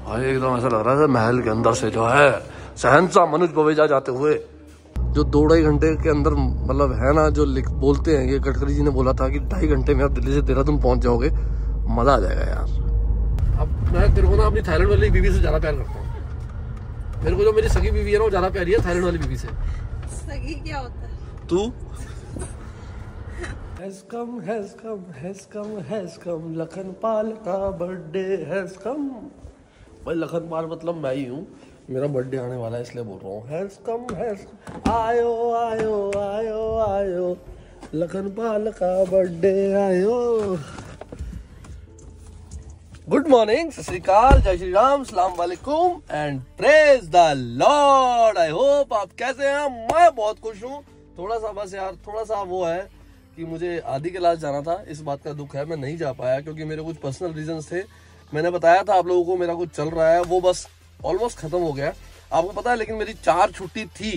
भाई एकदम ऐसा लग रहा है महल के अंदर से जो है शहंशाह मनोज बवेजा जाते हुए। जो 2-2.5 घंटे के अंदर मतलब है ना, जो बोलते हैं, ये गडकरी जी ने बोला था कि 2.5 घंटे में आप दिल्ली से देहरादून पहुंच जाओगे, मजा आ जाएगा यार। अब मैं तेरे को ना अपनी थाईलैंड वाली बीवी से ज्यादा प्यार करता हूँ। मेरे को जो मेरी सगी बीवी है ना वो ज्यादा प्यारी है थाईलैंड वाली बीवी से। सगी क्या होता है? तू has come, लखनपाल का बर्थडे हैज कम। भाई लखनपाल मतलब मैं ही हूँ, मेरा बर्थडे आने वाला है इसलिए बोल रहा हूँ हैज कम। आयो आयो आयो आयो लखनपाल का बर्थडे आयो। गुड मॉर्निंग, सत श्री अकाल, जय श्री राम, सलाम वालेकुम and praise the lord. I hope आप कैसे हैं। मैं बहुत खुश हूँ। थोड़ा सा बस यार, थोड़ा सा वो है कि मुझे आदि के लाश जाना था, इस बात का दुख है, मैं नहीं जा पाया क्योंकि मेरे कुछ पर्सनल रीजंस थे। मैंने बताया था आप लोगों को मेरा कुछ चल रहा है, वो बस ऑलमोस्ट खत्म हो गया, आपको पता है। लेकिन मेरी 4 छुट्टी थी,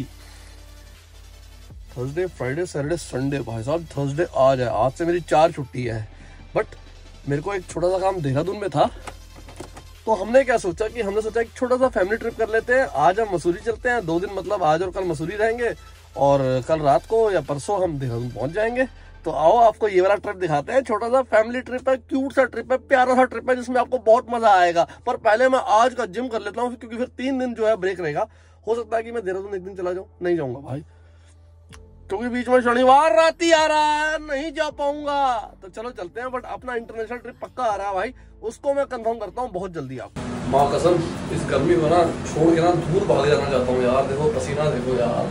थर्सडे, फ्राइडे, सैटरडे, संडे। भाई साहब थर्सडे आज है, आज से मेरी 4 छुट्टी है। बट मेरे को एक छोटा सा काम देहरादून में था, तो हमने क्या सोचा कि हमने सोचा एक छोटा सा फैमिली ट्रिप कर लेते हैं। आज हम मसूरी चलते हैं, 2 दिन मतलब आज और कल मसूरी रहेंगे और कल रात को या परसों हम देहरादून पहुंच जाएंगे। तो आओ आपको ये वाला ट्रिप दिखाते हैं। छोटा सा फैमिली ट्रिप है, क्यूट सा ट्रिप है, प्यारा सा ट्रिप है, जिसमें आपको बहुत मजा आएगा। पर पहले मैं आज का जिम कर लेता हूँ क्योंकि फिर 3 दिन जो है ब्रेक रहेगा। हो सकता है कि मैं देहरादून एक दिन चला जाऊँ, नहीं जाऊंगा भाई, क्योंकि बीच में शनिवार रात ही आ रहा है, नहीं जा पाऊंगा। तो चलो चलते हैं, बट अपना इंटरनेशनल ट्रिप पक्का आ रहा है भाई, उसको मैं कंफर्म करता हूँ बहुत जल्दी। आप माँ कसम इस गर्मी को ना छोड़ के ना दूर भाग जाना चाहता हूँ यार। देखो पसीना देखो यार,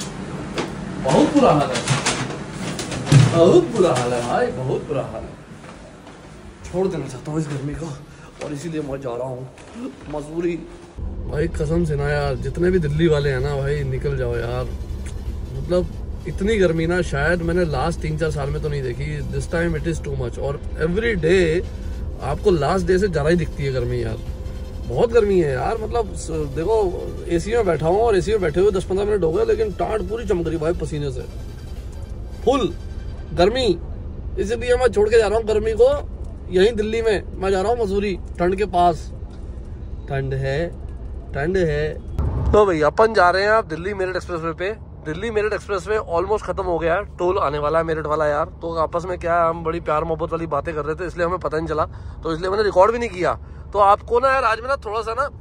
बहुत बुरा हाल है, बहुत बुरा हाल है भाई, बहुत बुरा हाल है। छोड़ देना चाहता हूँ इस गर्मी को और इसीलिए मैं जा रहा हूँ मसूरी। भाई कसम से ना यार, जितने भी दिल्ली वाले हैं ना भाई, निकल जाओ यार। मतलब इतनी गर्मी ना शायद मैंने लास्ट 3-4 साल में तो नहीं देखी। This time it is too much. और एवरी डे आपको लास्ट डे से ज़्यादा ही दिखती है गर्मी यार, बहुत गर्मी है यार। मतलब देखो एसी में बैठा हूँ और एसी में बैठे हुए 10-15 मिनट हो गए, लेकिन टाँट पूरी चमक रही भाई पसीने से, फुल गर्मी। इसलिए मैं छोड़ के जा रहा हूँ गर्मी को यहीं दिल्ली में। मैं जा रहा हूँ मसूरी, ठंड के पास। ठंड है, ठंड है। तो भाई अपन जा रहे हैं आप दिल्ली मेरठ एक्सप्रेसवे पे। दिल्ली मेरठ एक्सप्रेसवे ऑलमोस्ट खत्म हो गया है, टोल आने वाला है मेरठ वाला यार। तो आपस में क्या है, हम बड़ी प्यार मोहब्बत वाली बातें कर रहे थे, इसलिए हमें पता नहीं चला, तो इसलिए मैंने रिकॉर्ड भी नहीं किया। तो आपको ना यार आज मैं ना थोड़ा सा ना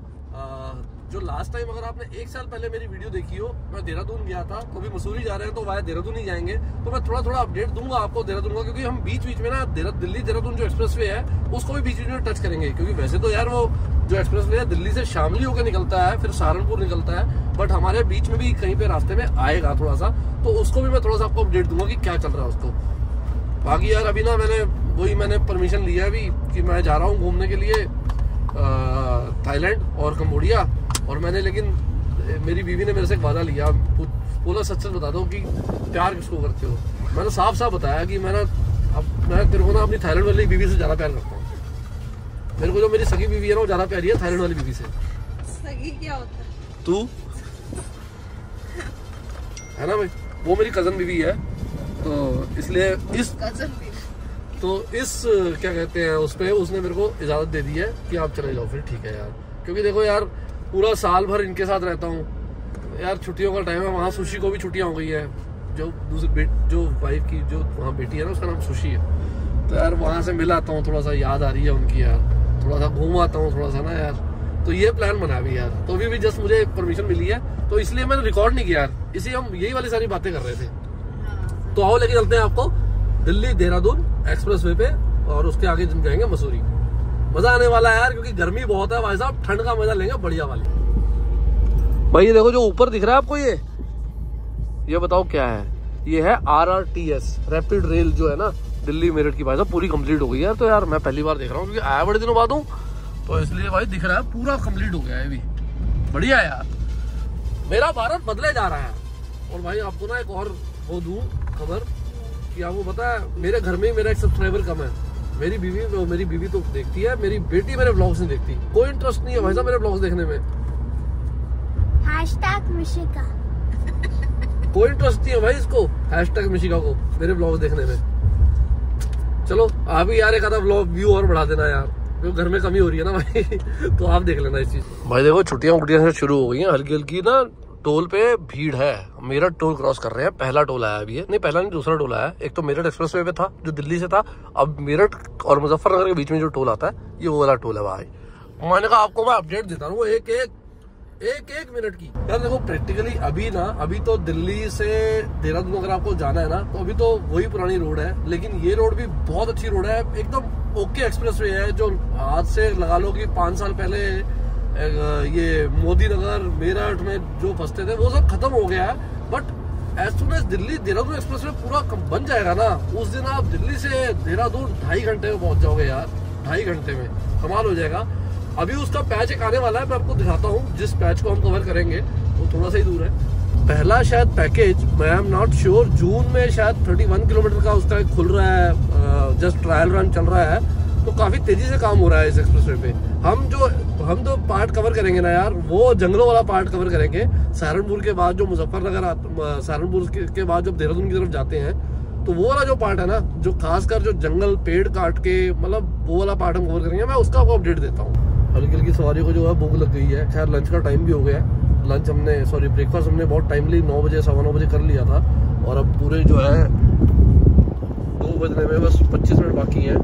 जो लास्ट टाइम अगर आपने 1 साल पहले मेरी वीडियो देखी हो, मैं देहरादून गया था, तो भी मसूरी जा रहे हैं तो वाया देहरादून ही जाएंगे। तो मैं थोड़ा थोड़ा अपडेट दूंगा आपको देहरादून का, क्योंकि हम बीच बीच में ना दिल्ली देहरादून जो एक्सप्रेसवे है उसको भी बीच बीच में टच करेंगे। क्योंकि वैसे तो यार वो जो एक्सप्रेसवे है दिल्ली से शामली होकर निकलता है, फिर सहारनपुर निकलता है, बट हमारे बीच में भी कहीं पे रास्ते में आएगा थोड़ा सा, तो उसको भी मैं थोड़ा सा आपको अपडेट दूंगा कि क्या चल रहा है उसको। बाकी यार अभी ना मैंने परमिशन लिया अभी कि मैं जा रहा हूँ घूमने के लिए थाईलैंड और कंबोडिया। और मैंने, लेकिन मेरी बीवी ने मेरे से एक वादा लिया, बोला सच सच बता दो कि प्यार किसको करते हो। मैंने साफ साफ बताया कि मैं तेरे को ना अपनी थाईलैंड वाली बीवी से ज्यादा प्यार करता हूँ। मेरे को जो मेरी सगी बीवी है ना वो ज्यादा प्यारी है थाईलैंड वाली बीवी से। सगी क्या होता है? तू है ना भाई, वो मेरी कजन बीवी है, तो इसलिए इस क्या कहते हैं उस पे उसने मेरे को इजाजत दे दी है कि आप चले जाओ। फिर ठीक है यार, क्योंकि देखो यार पूरा साल भर इनके साथ रहता हूँ यार, छुट्टियों का टाइम है। वहाँ सुशी को भी छुट्टियाँ हो गई है, जो वाइफ की जो वहाँ बेटी है ना उसका नाम सुशी है। तो यार वहाँ से मिल आता हूँ, थोड़ा सा याद आ रही है उनकी यार, थोड़ा सा घूम आता हूँ थोड़ा सा ना यार। तो ये प्लान बना भी यार, तो अभी भी जस्ट मुझे परमिशन मिली है, तो इसलिए मैंने रिकॉर्ड नहीं किया यार, इसी हम यही वाली सारी बातें कर रहे थे। तो आओ लेके चलते हैं आपको दिल्ली देहरादून एक्सप्रेसवे पे, और उसके आगे जाएंगे मसूरी। मजा आने वाला है यार, क्योंकि गर्मी बहुत है भाई साहब, ठंड का मजा लेंगे बढ़िया वाली। भाई ये देखो जो ऊपर दिख रहा है आपको, ये बताओ क्या है? ये है RRTS रैपिड रेल जो है ना दिल्ली मेरठ की। भाई साहब पूरी कंप्लीट हो गई यार। तो यार मैं पहली बार देख रहा हूँ, क्योंकि आया बड़े दिनों बाद हूँ, तो इसलिए भाई दिख रहा है पूरा कंप्लीट हो गया है अभी। बढ़िया है यार, मेरा भारत बदले जा रहा है। और भाई आपको ना एक और वो दूं खबर कि आपको पता है मेरे घर में ही मेरा एक सब्सक्राइबर कम है। मेरी बीवी तो देखती है, मेरी बेटी मेरे ब्लॉग्स नहीं देखती, कोई इंटरेस्ट नहीं है भाई साहब मेरे ब्लॉग्स देखने में। #मिशिका कोई इंटरेस्ट नहीं है भाई इसको, #मिशिका को मेरे ब्लॉग्स देखने में। चलो आप भी यार एक आधा ब्लॉग व्यू और बढ़ा देना यार, तो घर में कमी हो रही है ना भाई। तो आप देख लेना इस चीज। भाई देखो छुट्टियां से शुरू हो गई हैं, हल्की हल्की ना टोल पे भीड़ है। मेरठ टोल क्रॉस कर रहे हैं, पहला टोल आया अभी है, नहीं पहला नहीं दूसरा टोल आया। एक तो मेरठ एक्सप्रेसवे पे था जो दिल्ली से था, अब मेरठ और मुजफ्फरनगर के बीच में जो टोल आता है ये वो वाला टोल है भाई। मैंने कहा आपको मैं अपडेट देता हूँ एक मिनट की। यार देखो प्रैक्टिकली अभी तो दिल्ली से देहरादून अगर आपको जाना है ना तो अभी तो वही पुरानी रोड है, लेकिन ये रोड भी बहुत अच्छी रोड है, एकदम ओके एक्सप्रेसवे है। जो आज से लगा लो कि 5 साल पहले ये मोदी नगर मेरठ में जो फंसते थे वो सब खत्म हो गया है। But as soon as Delhi Dehradun expressway पूरा बन जाएगा ना, उस दिन आप दिल्ली से देहरादून 2.5 घंटे में पहुंच जाओगे यार, 2.5 घंटे में कमाल हो जाएगा। अभी उसका पैच एक आने वाला है, मैं आपको दिखाता हूँ। जिस पैच को हम कवर करेंगे वो थोड़ा सा ही दूर है। पहला शायद पैकेज, मैं एम नॉट श्योर, जून में शायद 31 किलोमीटर का उसका खुल रहा है, जस्ट ट्रायल रन चल रहा है, तो काफी तेजी से काम हो रहा है इस एक्सप्रेसवे पे। हम जो पार्ट कवर करेंगे ना यार, वो जंगलों वाला पार्ट कवर करेंगे। सहारनपुर के बाद जो मुजफ्फरनगर, सहारनपुर के बाद जब देहरादून की तरफ जाते हैं तो वो वाला जो पार्ट है ना, जो खासकर जो जंगल पेड़ काट के, मतलब वो वाला पार्ट हम कवर करेंगे। मैं उसका आपको अपडेट देता हूँ। हल्की हल्की सवारियों को जो है भूख लग गई है। खैर लंच का टाइम भी हो गया है। लंच ब्रेकफास्ट हमने बहुत टाइमली 9 बजे 9:15 बजे कर लिया था, और अब पूरे जो है 2 बजने में बस 25 मिनट बाकी हैं।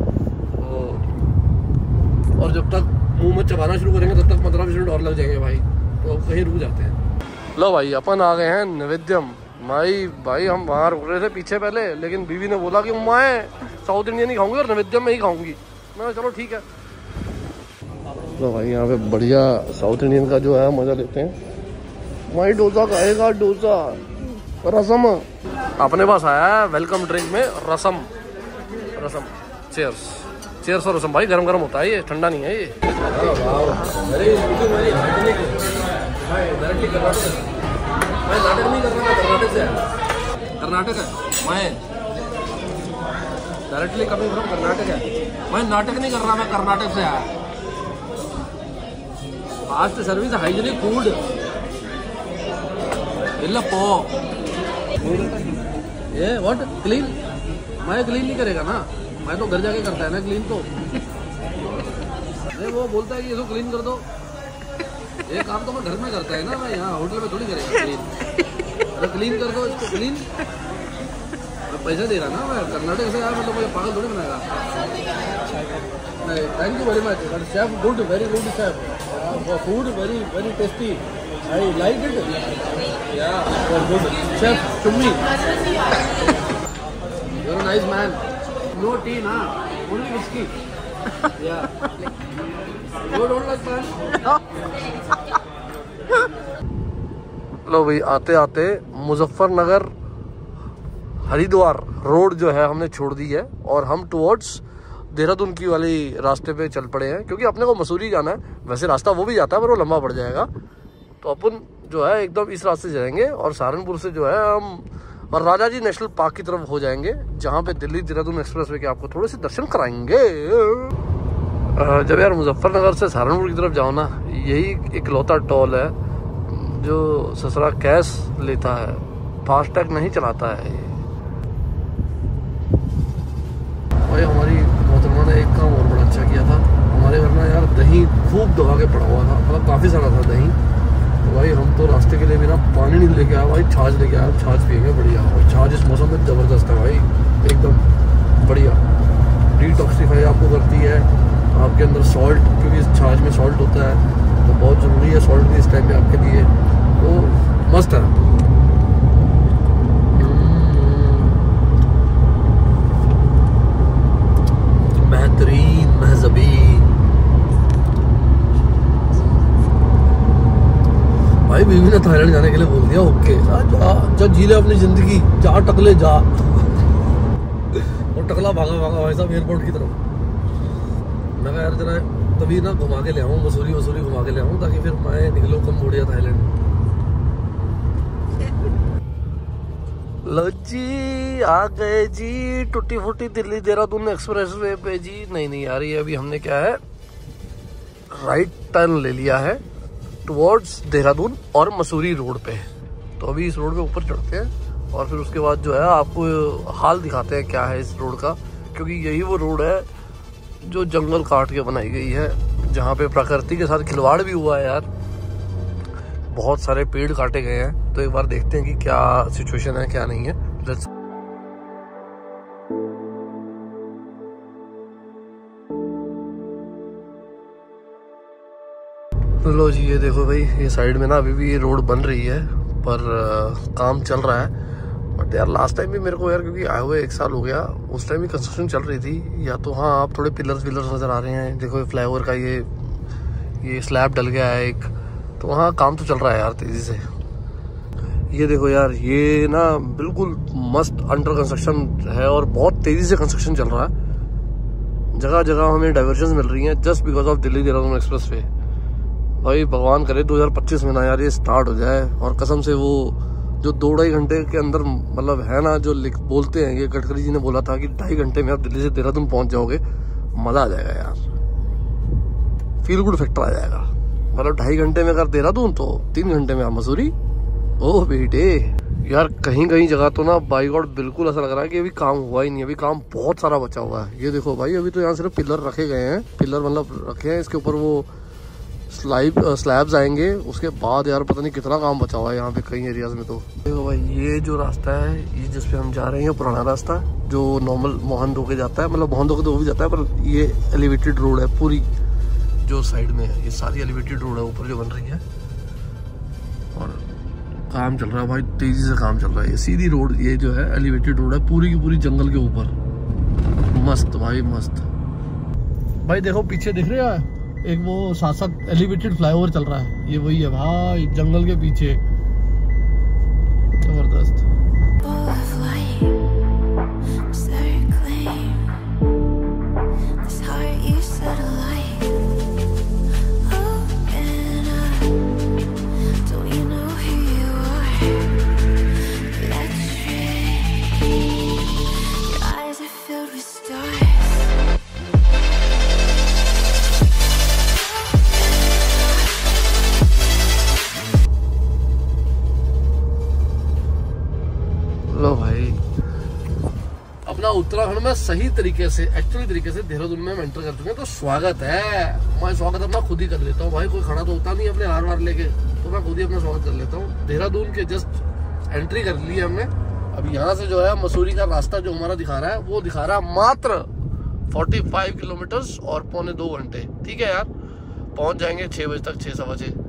और जब तक मुंह में चबाना शुरू करेंगे तब तक 15-20 मिनट और लग जाएंगे भाई, तो अब कहीं रुक जाते हैं। लो भाई अपन आ गए हैं नैवेद्यम। भाई हम वहाँ रुक रहे थे पीछे पहले, लेकिन बीवी ने बोला कि मैं साउथ इंडियन ही खाऊंगी और नैवेद्यम में ही खाऊंगी। मैं चलो ठीक है। तो भाई यहाँ पे बढ़िया साउथ इंडियन का जो है मजा लेते हैं। भाई डोसा खाएगा, डोसा रसम अपने पास आया है वेलकम ड्रिंक में, रसम। चेयर्स और रसम भाई गरम गरम होता है, ये ठंडा नहीं है ये। कर्नाटक है, मैं डायरेक्टली कभी कर्नाटक है। मैं नाटक नहीं कर रहा, मैं कर्नाटक से आया। फास्ट सर्विस, हाइजीनिक फूड, ये व्हाट क्लीन। मैं क्लीन नहीं करेगा ना, मैं तो घर जाके करता है ना क्लीन। तो वो बोलता है कि इसको क्लीन कर दो, ये काम तो मैं घर में करता है ना, मैं यहाँ होटल में थोड़ी करेगा क्लीन। अरे क्लीन कर दो इसको, क्लीन। मैं पैसा दे रहा ना, मैं कर्नाटक से यार, मतलब मुझे पागल थोड़ी बनाएगा। Thank you very much chef, good, very good chef, food very tasty, I like it, yeah good chef to me, you are nice man. No tea ना, only whisky, yeah you don't like man. लो भाई आते आते Muzaffarnagar Haridwar road जो है हमने छोड़ दी है, और हम टुवर्ड्स देहरादून की वाली रास्ते पे चल पड़े हैं, क्योंकि अपने को मसूरी जाना है। वैसे रास्ता वो भी जाता है पर वो लंबा पड़ जाएगा, तो अपन जो है एकदम इस रास्ते से जाएंगे, और सहारनपुर से जो है हम और राजा जी नेशनल पार्क की तरफ हो जाएंगे, जहाँ पे दिल्ली देहरादून एक्सप्रेसवे के आपको थोड़े से दर्शन कराएंगे। जब यार मुजफ्फरनगर से सहारनपुर की तरफ जाओ ना, यही इकलौता टोल है जो ससुरा कैश लेता है, फास्टैग नहीं चलाता है। भाई हमारी मोहतरमा ने एक काम और बड़ा अच्छा किया था, हमारे घर में यार दही खूब दबा के पड़ा हुआ था, मतलब काफ़ी सारा था दही। तो भाई हम तो रास्ते के लिए भी ना पानी नहीं लेके आया भाई, छाछ लेके आया, छाछ पियेंगे बढ़िया। और छाछ इस मौसम में ज़बरदस्त है भाई, एकदम बढ़िया। डिटॉक्सिफाई आपको करती है, आपके अंदर सॉल्ट, क्योंकि इस छाछ में सॉल्ट होता है तो बहुत ज़रूरी है सॉल्ट भी इस टाइम पे आपके लिए, तो मस्त है। बेहतरीन महजबीन भाई। बीवी ने थाईलैंड जाने के लिए बोल दिया, ओके जा जी ले अपनी जिंदगी, जा टकले जा। और टकला भागा भाई साहब एयरपोर्ट की तरफ। मैं कहा यार जरा तभी ना घुमा के ले आऊँ, मसूरी घुमा के ले आऊँ, ताकि फिर मैं निकलूँ कंबोडिया थाईलैंड। लो जी आ गए जी, टूटी फूटी दिल्ली देहरादून एक्सप्रेसवे पे जी। नहीं यार, ये अभी हमने क्या है राइट टर्न ले लिया है टुवर्ड्स देहरादून और मसूरी रोड पे। तो अभी इस रोड पे ऊपर चढ़ते हैं, और फिर उसके बाद जो है आपको हाल दिखाते हैं क्या है इस रोड का, क्योंकि यही वो रोड है जो जंगल काट के बनाई गई है, जहाँ पे प्रकृति के साथ खिलवाड़ भी हुआ है यार। बहुत सारे पेड़ काटे गए हैं, तो एक बार देखते हैं कि क्या सिचुएशन है क्या नहीं है। लेट्स लो जी, ये देखो भाई, ये साइड में ना अभी भी ये रोड बन रही है, पर काम चल रहा है। बट यार लास्ट टाइम भी मेरे को यार, क्योंकि आए हुए 1 साल हो गया, उस टाइम भी कंस्ट्रक्शन चल रही थी। या तो हाँ, आप थोड़े पिलर्स नजर आ रहे हैं। देखो फ्लाईओवर का ये स्लैब डल गया है एक, तो वहाँ काम तो चल रहा है यार तेजी से। ये देखो यार, ये ना बिल्कुल मस्त अंडर कंस्ट्रक्शन है और बहुत तेजी से कंस्ट्रक्शन चल रहा है। जगह जगह हमें डाइवर्जन मिल रही हैं just because of Delhi Dehradun express way. भाई भगवान करे 2025 में ना यार ये स्टार्ट हो जाए, और कसम से वो जो 2-2.5 घंटे के अंदर मतलब है ना, जो बोलते हैं, ये गडकरी जी ने बोला था कि 2.5 घंटे में आप दिल्ली से देहरादून पहुंच जाओगे, मजा आ जाएगा यार, फील गुड फैक्टर आ जाएगा। मतलब 2.5 घंटे में अगर देहरादून, तो 3 घंटे में आप मसूरी। ओह बेटे यार, कहीं कहीं जगह तो ना बाई गॉड बिल्कुल ऐसा लग रहा है कि अभी काम हुआ ही नहीं, अभी काम बहुत सारा बचा हुआ है। ये देखो भाई, अभी तो यहाँ सिर्फ पिलर रखे गए हैं, पिलर मतलब रखे हैं, इसके ऊपर वो स्लैब्स आएंगे, उसके बाद यार पता नहीं कितना काम बचा हुआ है यहाँ पे कई एरियाज में। तो देखो भाई, ये जो रास्ता है, ये जिस पे हम जा रहे हैं, पुराना रास्ता जो नॉर्मल मोहन होके जाता है, मतलब मोहन होके तो भी जाता है, पर ये एलिवेटेड रोड है पूरी, जो साइड में है ये सारी एलिवेटेड रोड है ऊपर जो बन रही है, और काम चल रहा है भाई, तेजी से काम चल रहा है। ये सीधी रोड, ये जो है एलिवेटेड रोड है पूरी की पूरी जंगल के ऊपर। मस्त भाई मस्त। भाई देखो पीछे दिख रहा है एक वो साथ एलिवेटेड फ्लाईओवर चल रहा है, ये वही है भाई, जंगल के पीछे। जबरदस्त। लो भाई, अपना उत्तराखंड में सही तरीके से, एक्चुअली तरीके से देहरादून में हम एंटर कर चुके हैं। तो स्वागत है, मैं स्वागत अपना खुद ही कर लेता हूँ भाई, कोई खड़ा तो होता नहीं अपने हार वार लेके, तो मैं खुद ही अपना स्वागत कर लेता हूँ। देहरादून के जस्ट एंट्री कर ली है हमने। अब यहाँ से जो है मसूरी का रास्ता जो हमारा दिखा रहा है, वो दिखा रहा है मात्र 45 किलोमीटर और 2.25 घंटे। ठीक है यार, पहुंच जाएंगे 6 बजे तक, 6 सवा 6।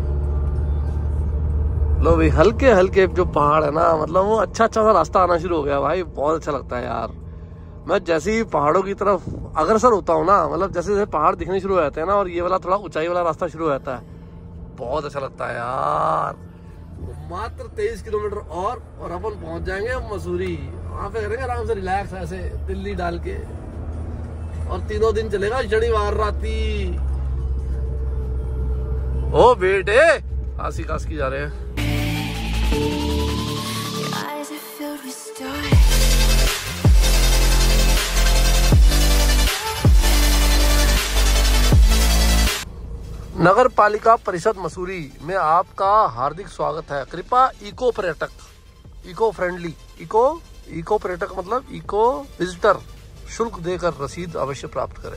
लो भाई, हल्के हल्के जो पहाड़ है ना, मतलब वो अच्छा सा रास्ता आना शुरू हो गया भाई, बहुत अच्छा लगता है यार। मैं जैसे ही पहाड़ों की तरफ अग्रसर होता हूँ ना, मतलब जैसे जैसे पहाड़ दिखने शुरू हो जाते हैं ना, और ये वाला थोड़ा ऊंचाई वाला रास्ता शुरू हो जाता है, बहुत अच्छा लगता है यार। मात्र 23 किलोमीटर और अपन पहुंच जाएंगे मसूरी। वहां पे करेंगे आराम से रिलैक्स, ऐसे दिल्ली डाल के, और 3 दिन चलेगा शनिवार राती। ओ बेटे, आसी कास की जा रहे हैं। नगर पालिका परिषद मसूरी में आपका हार्दिक स्वागत है। कृपया इको पर्यटक, इको फ्रेंडली, इको पर्यटक मतलब इको विजिटर शुल्क देकर रसीद अवश्य प्राप्त करें।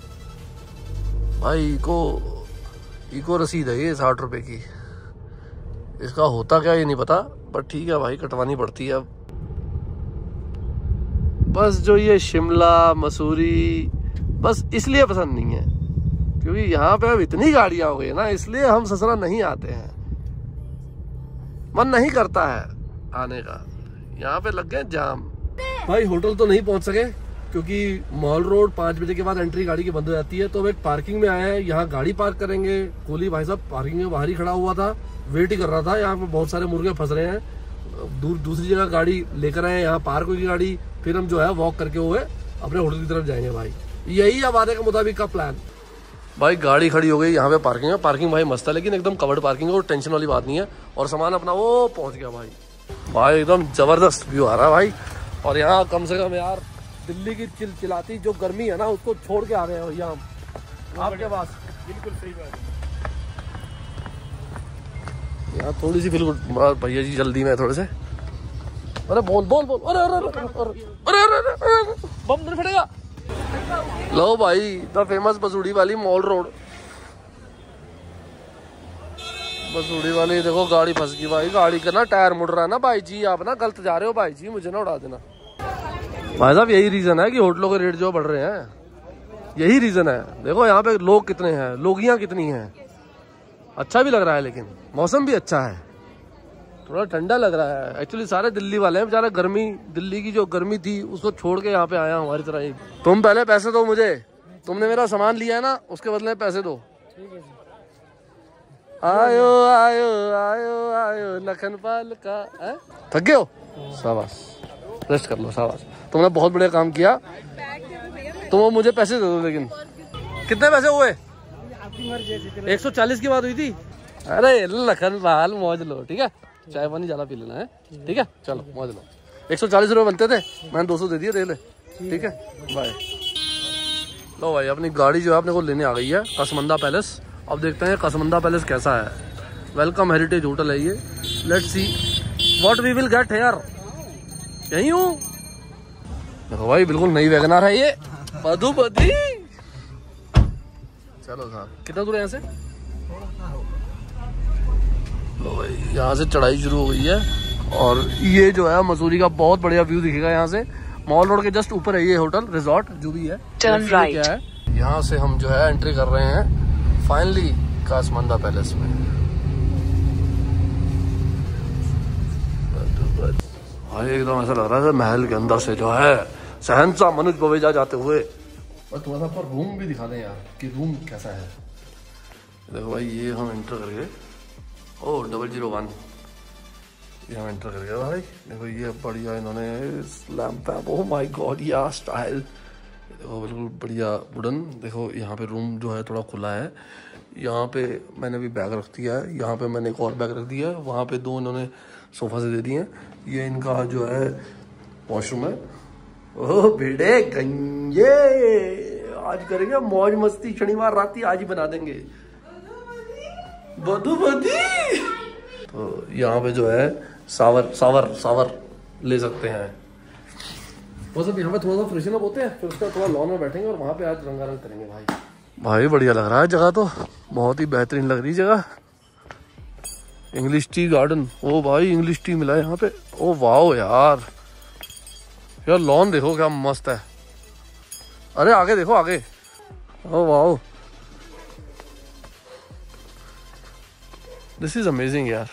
भाई इको रसीद है ये 60 रुपए की। इसका होता क्या ये नहीं पता, बट ठीक है भाई, कटवानी पड़ती है। अब बस जो ये शिमला मसूरी बस इसलिए पसंद नहीं है क्योंकि यहाँ पे अब इतनी गाड़ियां हो गई ना, इसलिए हम ससुरा नहीं आते हैं, मन नहीं करता है आने का। यहाँ पे लग गए जाम। भाई होटल तो नहीं पहुंच सके क्योंकि मॉल रोड 5 बजे के बाद एंट्री गाड़ी की बंद हो जाती है, तो अब एक पार्किंग में आए हैं, यहाँ गाड़ी पार्क करेंगे। कोहली भाई साहब पार्किंग में बाहर ही खड़ा हुआ था, वेट ही कर रहा था। यहाँ पे बहुत सारे मुर्गे फंस रहे हैं, दूसरी जगह गाड़ी लेकर आए, यहाँ पार्क होगी गाड़ी, फिर हम जो है वॉक करके हुए अपने होटल की तरफ जाएंगे। भाई यही अब आने के मुताबिक का प्लान। भाई गाड़ी खड़ी हो गई, यहाँ पे पार्किंग है, पार्किंग भाई मस्त है, लेकिन एकदम कवर्ड पार्किंग है और टेंशन वाली बात नहीं है। और सामान अपना वो पहुंच गया भाई एकदम जबरदस्त व्यू आ रहा है भाई। और यहाँ कम से कम यार दिल्ली की चिलचिलाती जो गर्मी है ना, उसको छोड़ के आ रहे हैं भैया हम आपके पास। बिल्कुल सही बात है। यहाँ थोड़ी सी फील भैया जी जल्दी में थोड़े से, अरे बोल बोल बोल, अरे अरे अरे अरे अरे अरे बम नहीं फटेगा। लो भाई द फेमस बसूड़ी वाली मॉल रोड। बसूड़ी वाली देखो गाड़ी फंस गई भाई, गाड़ी का ना टायर मुड़ रहा है ना भाई जी, आप ना गलत जा रहे हो भाई जी, मुझे ना उड़ा देना भाई साहब। यही रीजन है कि होटलों के रेट जो बढ़ रहे हैं, यही रीजन है। देखो यहाँ पे लोग कितने हैं, लोगियाँ कितनी हैं। अच्छा भी लग रहा है लेकिन मौसम भी अच्छा है, थोड़ा ठंडा लग रहा है। एक्चुअली सारे दिल्ली वाले हैं बेचारे, गर्मी दिल्ली की जो गर्मी थी उसको छोड़ के यहाँ पे आया हमारी तरह ही। तुम पहले पैसे दो मुझे, तुमने मेरा सामान लिया है ना, उसके बदले में पैसे दो। आयो आयो आयो आयो लखनपाल का। थक गए हो? शाबाश, रेस्ट कर लो, शाबाश। तुमने बहुत बढ़िया काम किया। तुम मुझे पैसे दे दो, लेकिन कितने पैसे हुए? 140 की बात हुई थी। अरे लखनपाल मौज लो, ठीक है, चाय पानी ज्यादा पी लेना है, ठीक है, चलो मौज लो। 140 रुपये बनते थे, मैंने 200 दे दिए, दे ले, ठीक है, बाय। लो भाई अपनी गाड़ी जो है अपने को लेने आ गई है कसमंदा पैलेस। अब देखते हैं कसमंदा पैलेस कैसा है। वेलकम हेरिटेज होटल है ये। Let's see what we will get here. यही हूँ देखो भाई, बिल्कुल नई वैगनआर है ये, मधुमती। चलो साहब, कितना दूर है यहाँ से? लो भाई यहाँ से चढ़ाई शुरू हो गई है और ये जो है मसूरी का बहुत बढ़िया व्यू दिखेगा यहाँ से। मॉल रोड के जस्ट ऊपर है ये होटल रिजॉर्ट जो भी है। टर्न राइट क्या है, यहाँ से हम जो है एंट्री कर रहे हैं फाइनली कसमंदा पैलेस में। भाई एकदम ऐसा लग रहा है महल के अंदर से जो है शहंशाह मनुज बवेजा जाते हुए। और थोड़ा सा पर रूम भी दिखा दें यार कि रूम कैसा है। देखो भाई ये हम एंटर कर गए, ओ 001 ये हम एंटर कर गए भाई। देखो ये बढ़िया इन्होंने लैंप है, ओह माय गॉड यार स्टाइल। देखो बिल्कुल बढ़िया वुडन। देखो यहाँ पे रूम जो है थोड़ा खुला है। यहाँ पे मैंने भी बैग रख दिया है, यहाँ पे मैंने एक और बैग रख दिया है, वहाँ पे 2 इन्होंने सोफा से दे दिए हैं। ये इनका जो है वॉशरूम है। ओह बेटे गंजे, आज करेंगे मौज मस्ती, शनिवार रात ही आज ही बना देंगे मधुमती। तो यहाँ पे जो है सावर ले सकते हैं। वो सब यहाँ पे थोड़ा सा फ्रेशन अप होते हैं, फिर उसका थोड़ा लॉन में बैठेंगे और वहाँ पे आज रंगारंग करेंगे भाई बढ़िया लग रहा है जगह, तो बहुत ही बेहतरीन लग रही है जगह। इंग्लिश टी गार्डन, ओ भाई इंग्लिश टी मिला है यहाँ पे। ओ वाओ यार लॉन देखो क्या मस्त है। अरे आगे देखो आगे, oh wow this is amazing यार।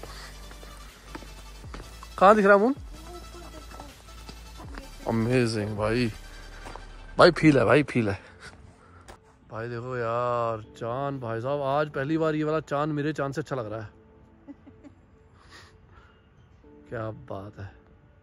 कहाँ दिख रहा है मून? अमेजिंग भाई फील है भाई, फील है भाई। देखो यार चांद भाई साहब, आज पहली बार ये वाला चांद मेरे चांद से अच्छा लग रहा है। क्या बात है,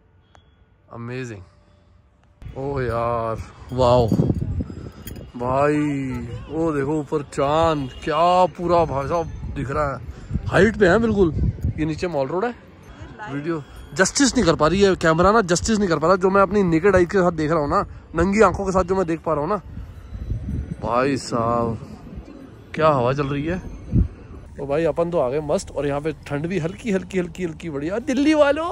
अमेजिंग। ओ यार वाओ भाई, ओ देखो ऊपर चांद क्या पूरा भाई साहब दिख रहा है, हाइट पे है बिल्कुल। ये नीचे मॉल रोड है। वीडियो जस्टिस नहीं कर पा रही है कैमरा ना, जस्टिस नहीं कर पा रहा जो मैं अपनी नेकेड आई के साथ देख रहा हूँ ना, नंगी आंखों के साथ जो मैं देख पा रहा हूँ ना भाई साहब, क्या हवा चल रही है। तो भाई अपन तो आ गए मस्त, और यहाँ पे ठंड भी हल्की हल्की हल्की हल्की बढ़िया। दिल्ली वालों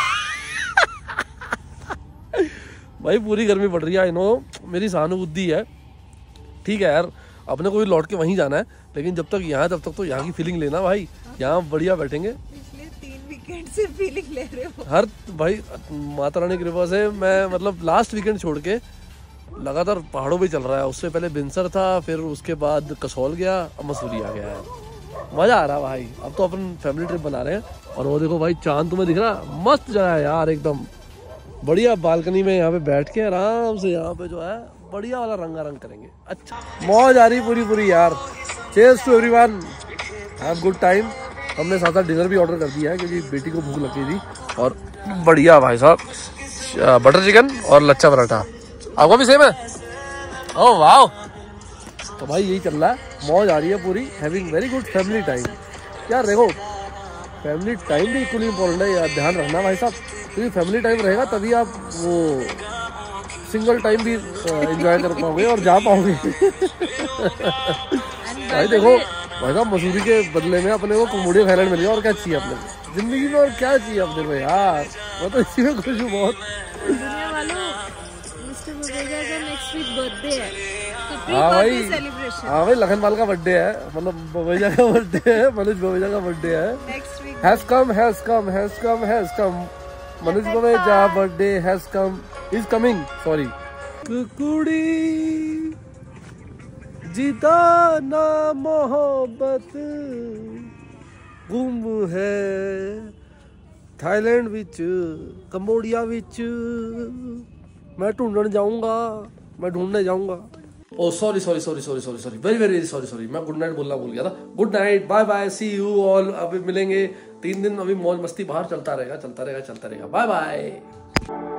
भाई पूरी गर्मी पड़ रही है, नो मेरी सहानुभूति है, ठीक है यार, अपने को भी लौट के वहीं जाना है, लेकिन जब तक यहाँ तब तक तो यहाँ की फीलिंग लेना भाई। यहाँ बढ़िया बैठेंगे। पिछले 3 वीकेंड से फीलिंग ले रहे हो हर भाई माता रानी की कृपा से मैं मतलब लास्ट वीकेंड छोड़ के लगातार पहाड़ों पे चल रहा है। उससे पहले बिनसर था, फिर उसके बाद कसौल गया, अब मसूरी आ गया है। मजा आ रहा भाई। अब तो अपन फैमिली ट्रिप बना रहे हैं। और वो देखो भाई चांद तुम्हें दिख रहा, मस्त जगह है यार एकदम बढ़िया। बालकनी में यहाँ पे बैठ के आराम से यहाँ पे जो है बढ़िया वाला रंगारंग करेंगे। अच्छा मौज आ रही पूरी यार। Cheers to everyone, have good time. हमने साथ साथ डिनर भी ऑर्डर कर दिया है क्योंकि बेटी को भूख लगी थी। और बढ़िया भाई साहब बटर चिकन और लच्छा पराठा। आपको भी सेम है? ओह वाह। तो भाई यही चल रहा है, मौज आ रही है पूरी। Having very good family time. यार देखो फैमिली टाइम भी इक्वली इंपॉर्टेंट है यार, ध्यान रखना भाई साहब, क्योंकि फैमिली टाइम रहेगा तभी आप वो सिंगल टाइम भी एंजॉय कर पाओगे और जा पाओगे। भाई देखो भाई साहब मसूरी के बदले में अपने को कोमोडियो थाईलैंड मिल गया, और क्या चाहिए अपने को जिंदगी में, और क्या चाहिए अपने को यार। मैं तो इसी में खुश हूँ बहुत। दुनिया वालों, मिस्टर बवेजा का नेक्स्ट नेक्स्ट वीक बर्थडे है, तो प्री हाँ भाई, बर्थडे सेलिब्रेशन। हाँ भाई, लखनपाल का बर्थडे है, मतलब बवेजा का बर्थडे है, मनोज बवेजा का बर्थडे है। Next week Has come. Manoj Baweja birthday has come, is coming, sorry। कुकुड़ी जीता ना मोहब्बत गुम है थाईलैंड विच, कंबोडिया विच, मैं ढूंढने जाऊंगा। ओ सॉरी, वेरी सॉरी, मैं गुड नाइट बोलना भूल गया था। Good night, bye bye, see you all. अभी मिलेंगे 3 दिन, अभी मौज मस्ती बाहर चलता रहेगा, बाय बाय।